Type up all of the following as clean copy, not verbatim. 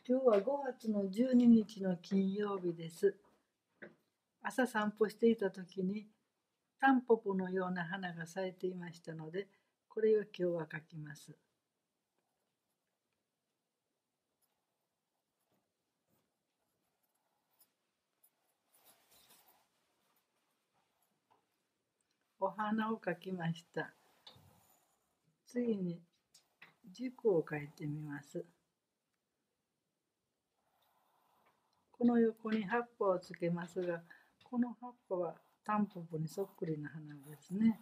今日は5月の12日の金曜日です。朝散歩していた時にタンポポのような花が咲いていましたので、これを今日は描きます。お花を描きました。次に軸を描いてみます。この横に葉っぱをつけますが、この葉っぱはタンポポにそっくりな花ですね。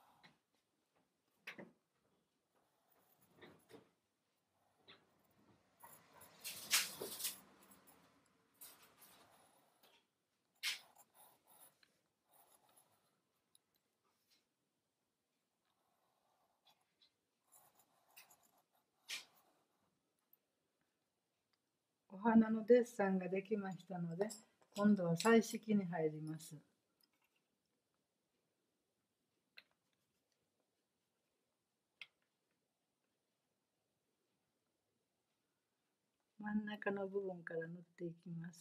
お花のデッサンができましたので、今度は彩色に入ります。真ん中の部分から塗っていきます。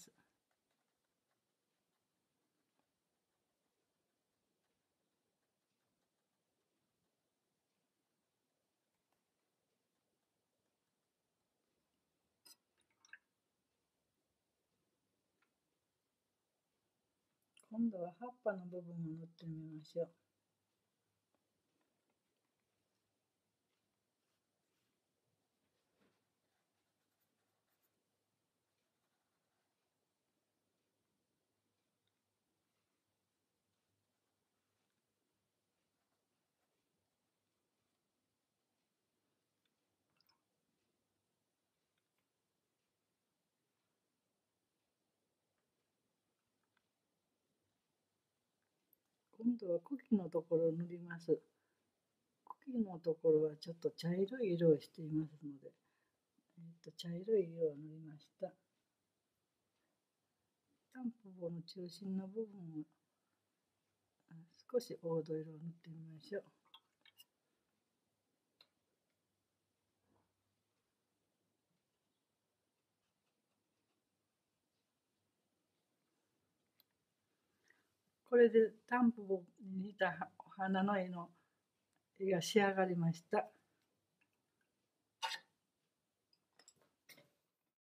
今度は葉っぱの部分を塗ってみましょう。今度は茎のところを塗ります。茎のところはちょっと茶色い色をしていますので、茶色い色を塗りました。タンポポの中心の部分を少し黄土色を塗ってみましょう。これでタンポポに似たお花の絵が仕上がりました。